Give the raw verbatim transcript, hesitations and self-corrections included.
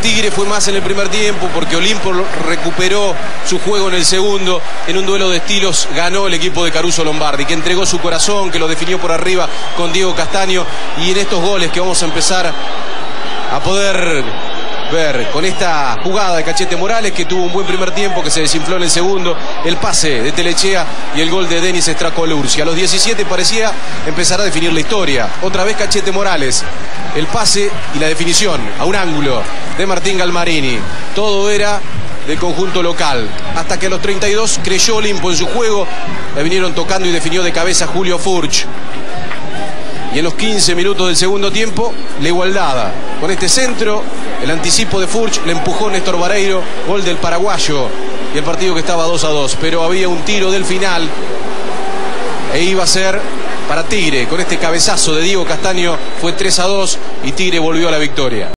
Tigre fue más en el primer tiempo, porque Olimpo recuperó su juego en el segundo. En un duelo de estilos ganó el equipo de Caruso Lombardi, que entregó su corazón, que lo definió por arriba con Diego Castaño. Y en estos goles que vamos a empezar a poder ver con esta jugada de Cachete Morales, que tuvo un buen primer tiempo, que se desinfló en el segundo, el pase de Telechea y el gol de Denis Estracolursi. A los diecisiete parecía empezar a definir la historia. Otra vez Cachete Morales, el pase y la definición a un ángulo de Martín Galmarini. Todo era del conjunto local, hasta que a los treinta y dos creyó Olimpo en su juego, le vinieron tocando y definió de cabeza Julio Furch. Y en los quince minutos del segundo tiempo, la igualdad. Con este centro, el anticipo de Furch, le empujó Néstor Vareiro, gol del paraguayo, y el partido que estaba dos a dos. Pero había un tiro del final, e iba a ser para Tigre. Con este cabezazo de Diego Castaño fue tres a dos, y Tigre volvió a la victoria.